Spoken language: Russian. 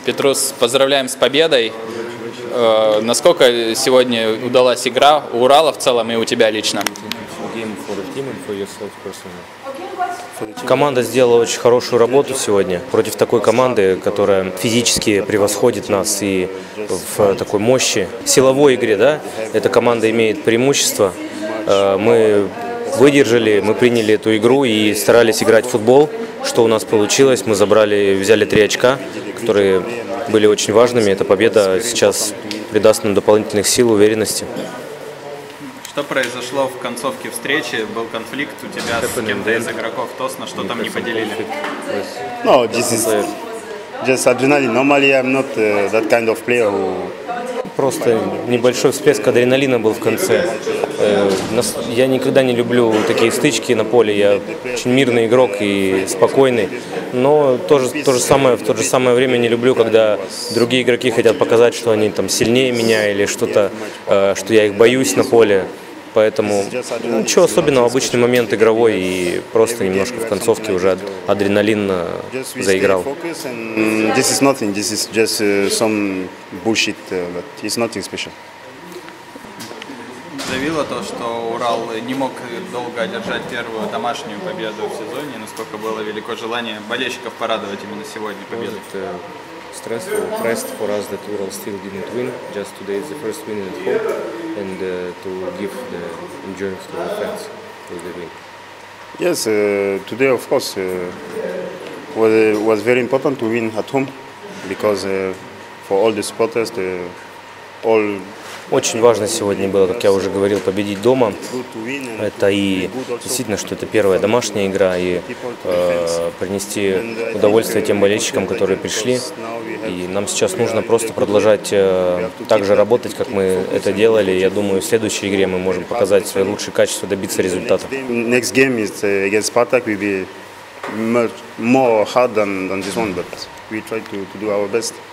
Петрус, поздравляем с победой. Насколько сегодня удалась игра у Урала в целом и у тебя лично? Команда сделала очень хорошую работу сегодня против такой команды, которая физически превосходит нас и в такой мощи. В силовой игре, да, эта команда имеет преимущество. Мы выдержали, мы приняли эту игру и старались играть в футбол, что у нас получилось. Мы взяли 3 очка, которые были очень важными. Эта победа сейчас придаст нам дополнительных сил, уверенности. Что произошло в концовке встречи? Был конфликт у тебя с кем-то из игроков Тосна, что там не поделили? No, this is just adrenaline. Normally I'm not that kind of player who... Просто небольшой всплеск адреналина был в конце. Я никогда не люблю такие стычки на поле. Я очень мирный игрок и спокойный. Но в то же самое время не люблю, когда другие игроки хотят показать, что они там сильнее меня или что-то, что я их боюсь на поле. Поэтому ничего особенного, обычный момент игровой, и просто немножко в концовке уже адреналин заиграл. This is nothing. This is just some bullshit, but it's nothing special. Давило то, что Урал не мог долго одержать первую домашнюю победу в сезоне, насколько было велико желание болельщиков порадовать именно сегодня победой. Stressful, pressed for us that Ural still didn't win. Just today is the first win at home, and to give the enjoyment to the fans with the win. Yes, today of course was very important to win at home because for all the supporters, all. Очень важно сегодня было, как я уже говорил, победить дома. Это и действительно, что это первая домашняя игра, и принести удовольствие тем болельщикам, которые пришли. И нам сейчас нужно просто продолжать так же работать, как мы это делали. Я думаю, в следующей игре мы можем показать свои лучшие качества, добиться результата. Next game is against Spartak will be much more hard than this one, but we try to do our best.